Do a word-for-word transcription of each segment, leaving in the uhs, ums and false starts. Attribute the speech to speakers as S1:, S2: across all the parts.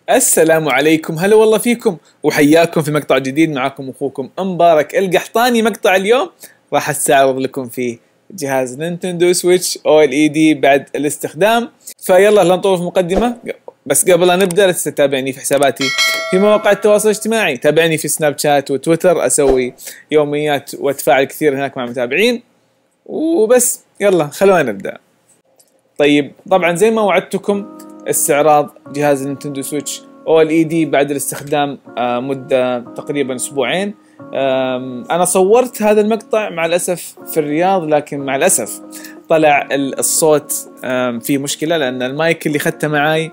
S1: السلام عليكم، هلا والله فيكم وحياكم في مقطع جديد. معكم اخوكم مبارك القحطاني. مقطع اليوم راح استعرض لكم فيه جهاز نينتندو سويتش او ال اي دي بعد الاستخدام. فيلا لا نطول في مقدمة، بس قبل لا نبدا لا تنسى تتابعني في حساباتي في مواقع التواصل الاجتماعي. تابعني في سناب شات وتويتر، اسوي يوميات واتفاعل كثير هناك مع المتابعين. وبس يلا خلونا نبدا. طيب طبعا زي ما وعدتكم استعراض جهاز نينتندو سويتش او ال اي دي بعد الاستخدام مدة تقريبا اسبوعين. انا صورت هذا المقطع مع الاسف في الرياض، لكن مع الاسف طلع الصوت فيه مشكلة لان المايك اللي اخذته معاي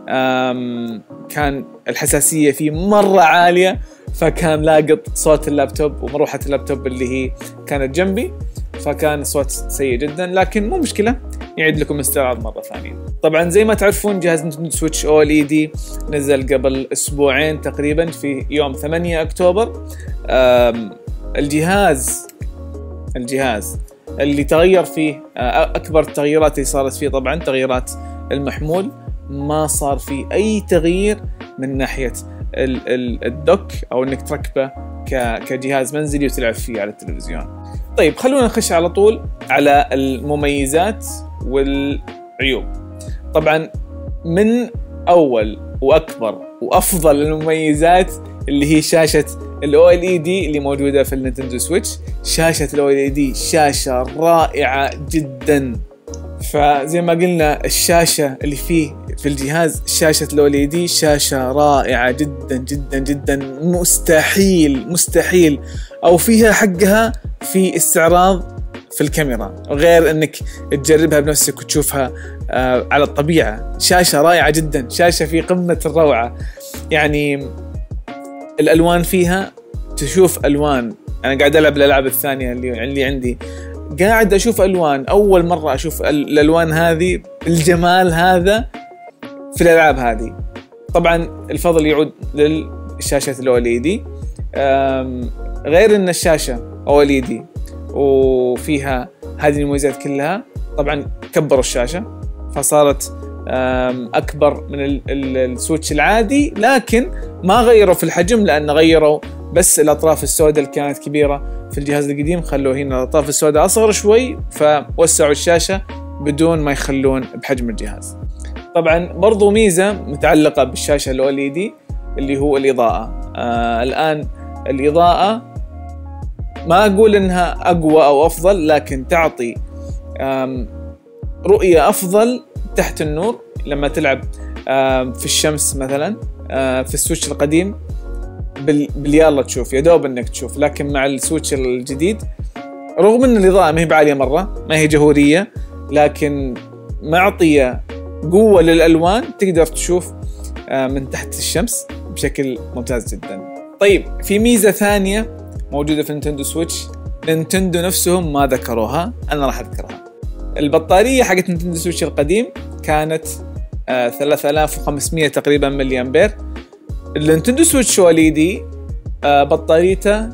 S1: كان الحساسية فيه مرة عالية، فكان لاقط صوت اللابتوب ومروحة اللابتوب اللي هي كانت جنبي، فكان الصوت سيء جدا. لكن مو مشكلة، يعيد لكم استعراض مرة ثانية. طبعا زي ما تعرفون جهاز نينتندو سويتش او ال اي دي نزل قبل اسبوعين تقريبا في يوم ثمانية اكتوبر. الجهاز الجهاز اللي تغير فيه اكبر التغييرات اللي صارت فيه طبعا تغييرات المحمول. ما صار فيه اي تغيير من ناحية الدوك او انك تركبه كجهاز منزلي وتلعب فيه على التلفزيون. طيب خلونا نخش على طول على المميزات والعيوب. طبعا من اول واكبر وافضل المميزات اللي هي شاشة الاو ال اي دي اللي موجودة في النينتندو سويتش. شاشة الاو ال اي دي شاشة رائعة جدا. فزي ما قلنا الشاشة اللي فيه في الجهاز شاشة الاو ال اي دي شاشة رائعة جدا جدا جدا. مستحيل مستحيل او فيها حقها في استعراض في الكاميرا، غير انك تجربها بنفسك وتشوفها آه على الطبيعة. شاشة رائعة جدا، شاشة في قمة الروعة. يعني الالوان فيها تشوف الوان. انا قاعد العب الالعاب الثانية اللي اللي عندي، قاعد اشوف الوان، اول مرة اشوف الالوان هذه، الجمال هذا في الالعاب هذه. طبعا الفضل يعود للشاشة الاو ال اي دي. غير ان الشاشة او ال اي دي وفيها هذه المميزات كلها، طبعا كبروا الشاشة فصارت اكبر من السويتش العادي، لكن ما غيروا في الحجم لان غيروا بس الاطراف السوداء اللي كانت كبيرة في الجهاز القديم، خلوه هنا الاطراف السوداء اصغر شوي، فوسعوا الشاشة بدون ما يخلون بحجم الجهاز. طبعا برضو ميزة متعلقة بالشاشة الاو ال اي دي اللي هو الاضاءة. آه الان الاضاءة ما اقول انها اقوى او افضل، لكن تعطي رؤية افضل تحت النور لما تلعب في الشمس مثلا. في السويتش القديم باليالله تشوف، يا دوب انك تشوف، لكن مع السويتش الجديد رغم ان الاضاءة ما هي بعالية مرة، ما هي جهورية، لكن معطية قوة للالوان، تقدر تشوف من تحت الشمس بشكل ممتاز جدا. طيب في ميزة ثانية موجودة في نينتندو سويتش، نينتندو نفسهم ما ذكروها، أنا راح أذكرها. البطارية حقت نينتندو سويتش القديم كانت آه ثلاثة آلاف وخمسمية تقريبا ملي أمبير. النينتندو سويتش او ال اي دي آه بطاريته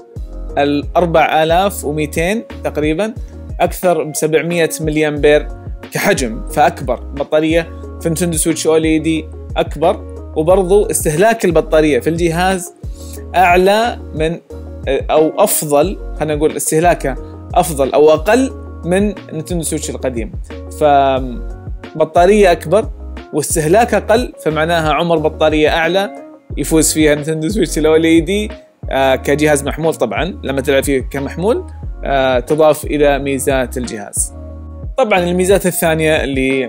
S1: أربعة آلاف ومئتين تقريبا، أكثر ب سبعمية ملي أمبير كحجم، فأكبر بطارية في نينتندو سويتش او ال اي دي أكبر. وبرضو استهلاك البطارية في الجهاز أعلى من او افضل، خلينا نقول استهلاكه افضل او اقل من نينتندو سويتش القديم. فبطاريه اكبر واستهلاك اقل، فمعناها عمر بطاريه اعلى يفوز فيها نينتندو سويتش الاو ال اي دي آه كجهاز محمول. طبعا لما تلعب فيه كمحمول آه تضاف الى ميزات الجهاز. طبعا الميزات الثانيه اللي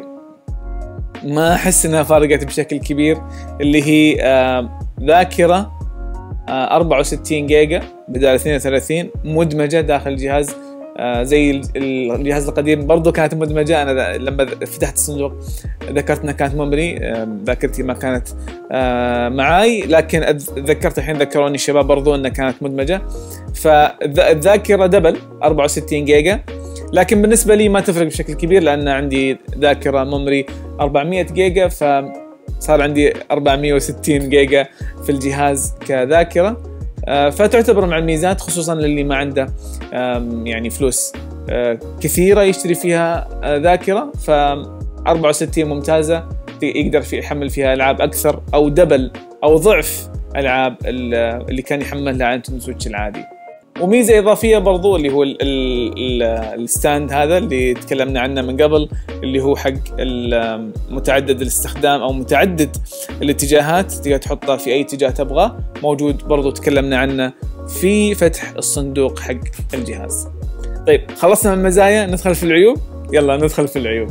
S1: ما احس انها فارقت بشكل كبير اللي هي آه ذاكره أربعة وستين جيجا بدل اثنين وثلاثين مدمجة داخل الجهاز. آه زي الجهاز القديم برضو كانت مدمجة. أنا لما فتحت الصندوق ذكرت أنها كانت ميموري، آه ذاكرتي ما كانت آه معاي، لكن ذكرت الحين ذكروني الشباب برضو أنها كانت مدمجة. فالذاكرة دبل أربعة وستين جيجا، لكن بالنسبة لي ما تفرق بشكل كبير لأن عندي ذاكرة ميموري أربعمية جيجا، ف صار عندي أربعمية وستين جيجا في الجهاز كذاكرة. فتعتبر مع الميزات، خصوصا للي ما عنده يعني فلوس كثيرة يشتري فيها ذاكرة، ف أربعة وستين ممتازة يقدر في يحمل فيها العاب اكثر او دبل او ضعف العاب اللي كان يحملها على نينتندو سويتش العادي. وميزه اضافيه برضو اللي هو ال ال الستاند هذا اللي تكلمنا عنه من قبل، اللي هو حق متعدد الاستخدام او متعدد الاتجاهات، تقدر تحطه في اي اتجاه تبغاه، موجود برضو تكلمنا عنه في فتح الصندوق حق الجهاز. طيب خلصنا من المزايا، ندخل في العيوب. يلا ندخل في العيوب.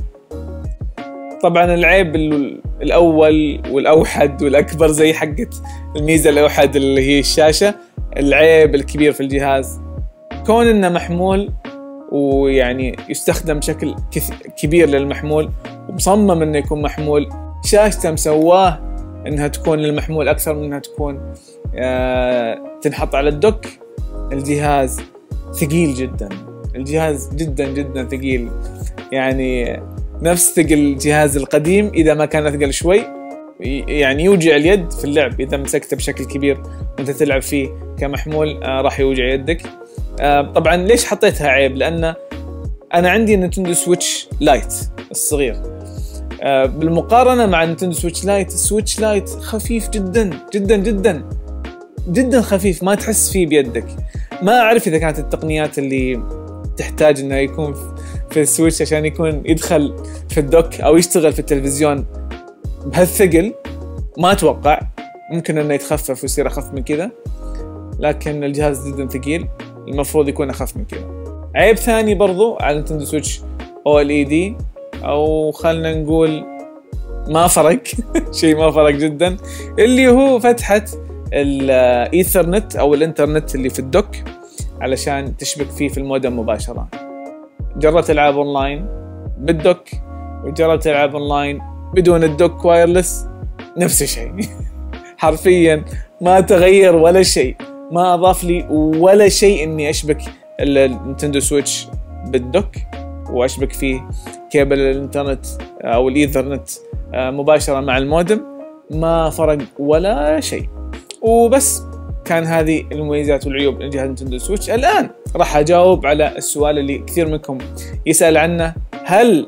S1: طبعا العيب الاول والاوحد والاكبر زي حقة الميزه الاوحد اللي هي الشاشه، العيب الكبير في الجهاز كون انه محمول ويعني يستخدم بشكل كبير للمحمول ومصمم انه يكون محمول، شاشته مسواه انها تكون للمحمول اكثر من انها تكون آه تنحط على الدوك. الجهاز ثقيل جدا، الجهاز جدا جدا ثقيل، يعني نفس ثقل الجهاز القديم اذا ما كان اثقل شوي، يعني يوجع اليد في اللعب اذا مسكته بشكل كبير وانت تلعب فيه كمحمول، آه راح يوجع يدك. آه طبعا ليش حطيتها عيب؟ لان انا عندي نينتندو سويتش لايت الصغير، آه بالمقارنه مع نينتندو سويتش لايت، السويتش لايت خفيف جدا جدا جدا جدا خفيف، ما تحس فيه بيدك. ما اعرف اذا كانت التقنيات اللي تحتاج انه يكون في السويتش عشان يكون يدخل في الدوك او يشتغل في التلفزيون بهالثقل، ما اتوقع، ممكن انه يتخفف ويصير اخف من كذا، لكن الجهاز جدا ثقيل، المفروض يكون اخف من كذا. عيب ثاني برضو على نينتندو سويتش او ال اي دي، او خلنا نقول ما فرق شيء ما فرق جدا، اللي هو فتحة الايثرنت او الانترنت اللي في الدوك علشان تشبك فيه في المودم مباشرة. جربت العاب اونلاين بالدوك وجربت العاب اونلاين بدون الدوك وايرلس، نفس الشيء حرفيا ما تغير ولا شيء، ما اضاف لي ولا شيء اني اشبك النينتندو سويتش بالدوك واشبك فيه كيبل الانترنت او الايثرنت مباشرة مع المودم، ما فرق ولا شيء. وبس كان هذه المميزات والعيوب لجهاز نينتندو سويتش. الآن راح أجاوب على السؤال اللي كثير منكم يسأل عنه، هل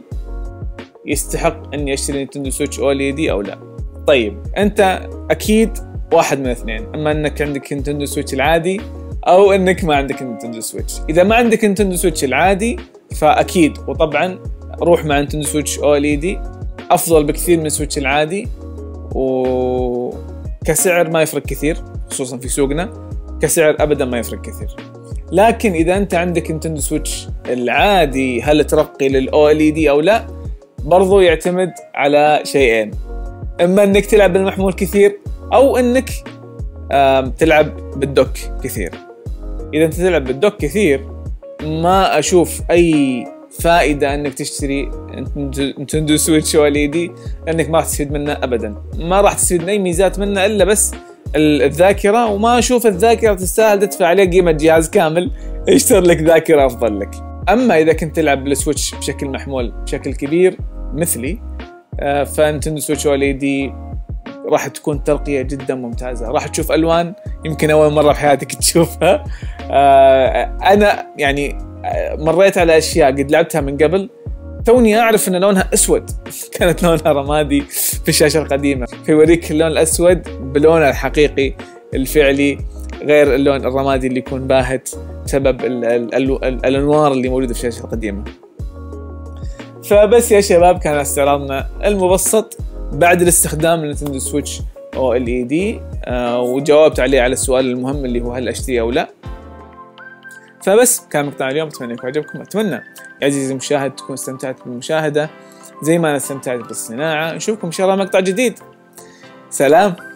S1: يستحق أني أشتري نينتندو سويتش او ال اي دي أو لا؟ طيب أنت أكيد واحد من اثنين، أما أنك عندك نينتندو سويتش العادي أو أنك ما عندك نينتندو سويتش. إذا ما عندك نينتندو سويتش العادي فأكيد وطبعا روح مع نينتندو سويتش او ال اي دي، أفضل بكثير من السويتش العادي، وكسعر ما يفرق كثير خصوصا في سوقنا، كسعر ابدا ما يفرق كثير. لكن اذا انت عندك نينتندو سويتش العادي هل ترقي للاو ال اي دي او لا؟ برضو يعتمد على شيئين، اما انك تلعب بالمحمول كثير او انك تلعب بالدوك كثير. اذا انت تلعب بالدوك كثير ما اشوف اي فائده انك تشتري نينتندو سويتش او ال اي دي، لانك ما راح تستفيد منه ابدا، ما راح تستفيد من اي ميزات منه الا بس الذاكره، وما اشوف الذاكره تستاهل تدفع عليه قيمه جهاز كامل يشتري لك ذاكره افضل لك. اما اذا كنت تلعب بالسويتش بشكل محمول بشكل كبير مثلي، فنينتندو سويتش او ال اي دي راح تكون ترقيه جدا ممتازه، راح تشوف الوان يمكن اول مره في حياتك تشوفها. انا يعني مريت على اشياء قد لعبتها من قبل توني اعرف ان لونها اسود كانت لونها رمادي في الشاشه القديمه، فيوريك اللون الاسود بلونه الحقيقي الفعلي غير اللون الرمادي اللي يكون باهت بسبب ال ال ال ال الانوار اللي موجوده في الشاشه القديمه. فبس يا شباب كان استعراضنا المبسط بعد الاستخدام لنينتندو سويتش او ال اي دي، آه وجاوبت عليه على السؤال المهم اللي هو هل اشتري او لا. فبس كان مقطع اليوم، اتمنى يكون عجبكم، اتمنى يا عزيزي المشاهد تكون استمتعت بالمشاهده زي ما انا استمتعت بالصناعه. نشوفكم ان شاء الله مقطع جديد، سلام.